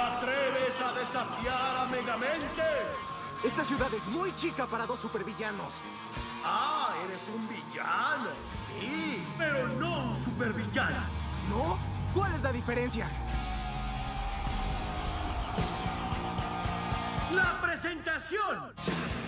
atreves a desafiar a Megamente? Esta ciudad es muy chica para dos supervillanos. Ah, eres un villano, sí, pero no un supervillano. ¿No? ¿Cuál es la diferencia? ¡La presentación!